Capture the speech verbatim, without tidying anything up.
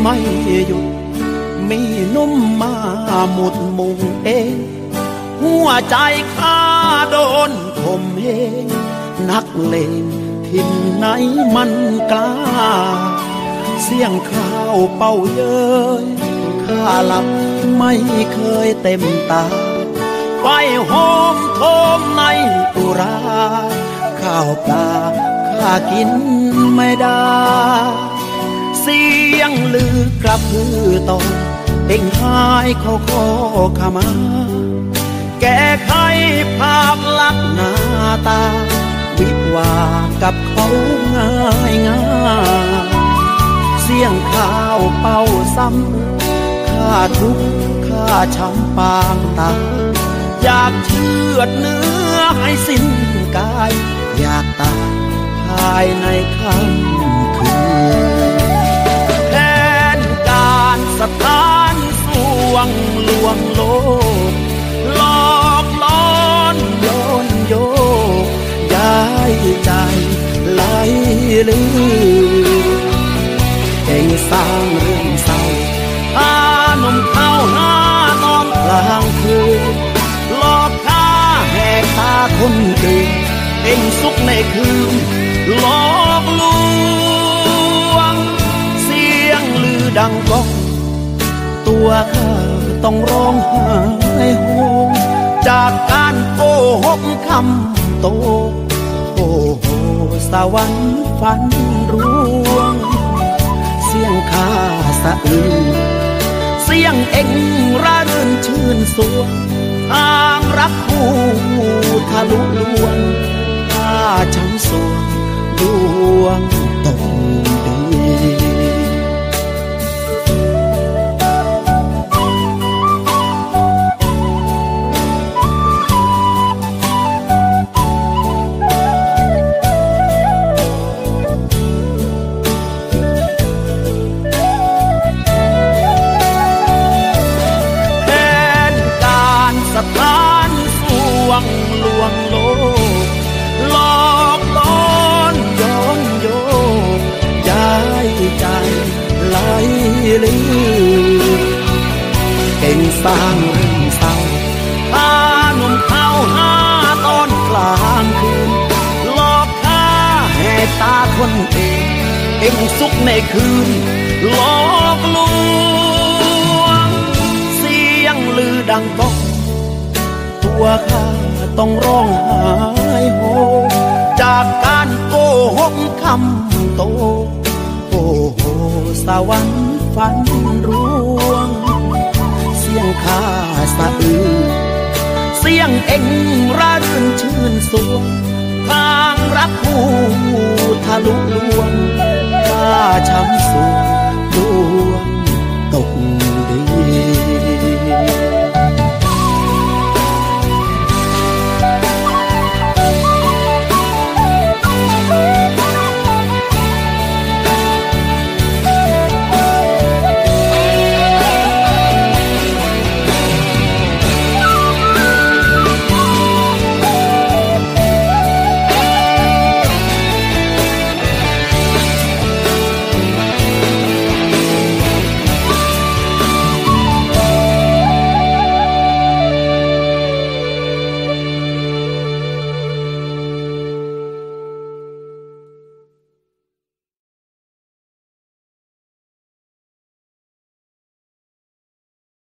ไม่หยุดมีนุ่มมาหมุดมุงเองหัวใจข้าโดนข่มเหงนักเลงทิ่นไหนมันกล้าเสียงข้าวเป่าเย้ยข้าหลับไม่เคยเต็มตาไฟโหมโทมในอุราข้าวปลาข้ากินไม่ได้เสียงลือกระพือตองเอ็งหายเขาขอขมาแก้ไขภาพลักษณ์หน้าตาวิวากับเขาง่ายง่ายเสียงข้าวเป่าซ้ำข้าทุกข์ข้าช้ำปางตาอยากเชือดเนื้อให้สิ้นกายอยากตายภายในค่ำคืนแผนการสถานสวงลวงโลกหลอกล้อนโยนโยกย้ายใจไหลลือเองสร้างเรื่องเศร้าพาหนุ่มเข้าหน้านอนกลางคืนหลอกข้าแหกตาคนอื่นเองสุขในคืนหลอกลวงเสียงลือดังก้องตัวข้าต้องร้องไห้โฮจากการโกหกคำโตโอ้โหสวรรค์ฝันร่วงเสียงข้าสะอื้นเสียงเอ็งระรื่นชื่นสวงทางรักคู่ทะลุลวงข้าช้ำสวงดวงตกดีสถานสวงลวงโลกหลอกล้อนย้อนโยกย้ายใจไหลลือเก่งสร้างเรื่องเศร้าพาหนุ่มเข้าหาตอนกลางคืนหลอกข้าแหกตาคนเองเอ็งสุขในคืนหลอกลวงเสียงลือดังก้องตัวข้าต้องร้องไห้โฮจากการโกหกคำโตโอ้โหสวรรค์ฝันร่วงเสียงข้าสะอื้นเสียงเอ็งระรื่นชื่นสวงทางรักคู่ทะลุลวงข้าช้ำสว